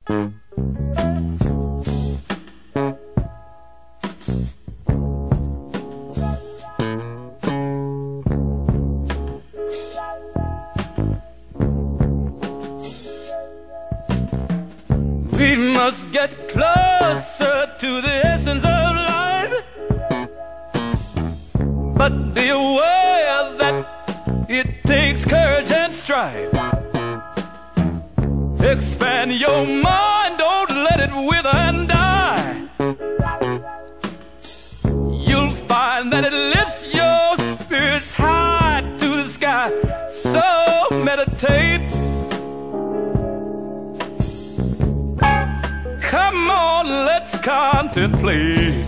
We must get closer to the essence of life, but be aware that it takes courage and strife. Expand your mind, don't let it wither and die. You'll find that it lifts your spirits high to the sky. So meditate. Come on, let's contemplate.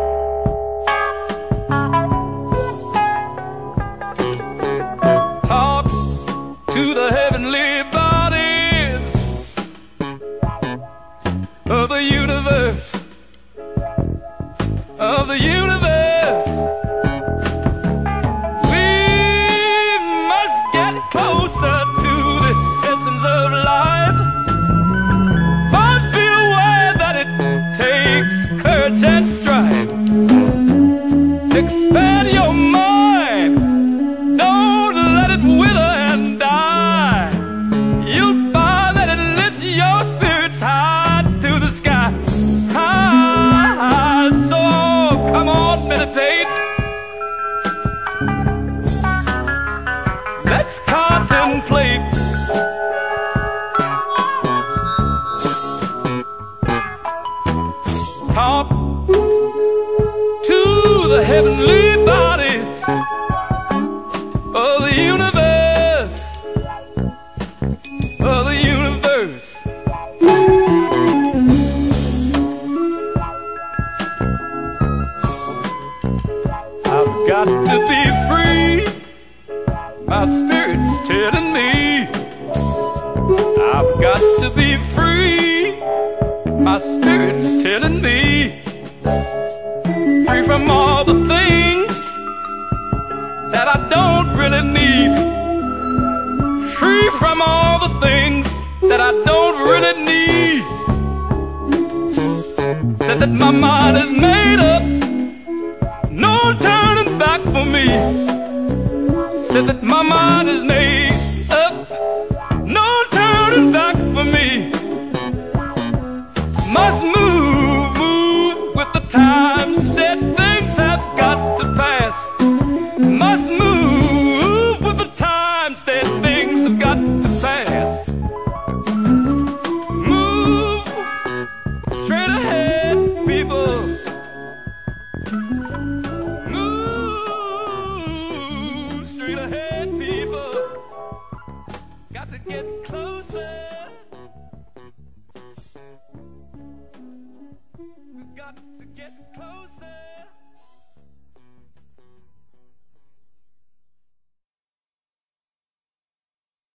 Talk to the heavenly bodies of the universe, of the universe. We must get closer to the essence of life. Courage and strife. Expand your mind, don't let it wither and die. You'll find that it lifts your spirits high to the sky. High. So come on, meditate. Let's contemplate. Talk to the heavenly bodies of the universe, of the universe. I've got to be free, my spirit's telling me. I've got to be free, my spirit's telling me. Free from all the things that I don't really need. Free from all the things that I don't really need. Said that my mind is made up, no turning back for me. Said that my mind is made up, no turning back for me. Must move with the times, that things have got to pass. Must move with the times, that things have got to pass. Move straight ahead, people. Move straight ahead, people. Got to get closer.